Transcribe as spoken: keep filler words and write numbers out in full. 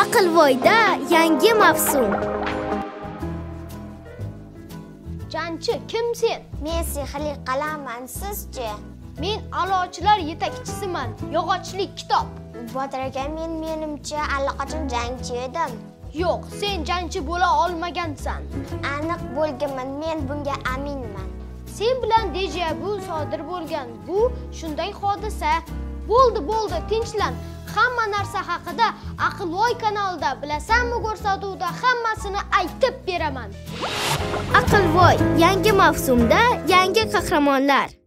Aqlvoyda yangi mavsum. Jangchi, kim sen? Men sehrli qalamman, sizchi? Men a'lochilar yetakchisiman. Yog'ochlik kitob. Botir aka, men menimcha allaqachon jangchi edim. Yo'q, sen jangchi bo'la olmagansan. Aniq bo'lganman, men bunga aminman. Sen bilan dejavu sodir bo'lgan. Bu shunday hodisa. Bo'ldi, bo'ldi, tinchlan. Hamma narsa haqida Aqlvoy kanalida bilasanmi ko'rsatuvda hammasini aytib beraman. Aqlvoy yangi mavsumda yangi qahramonlar.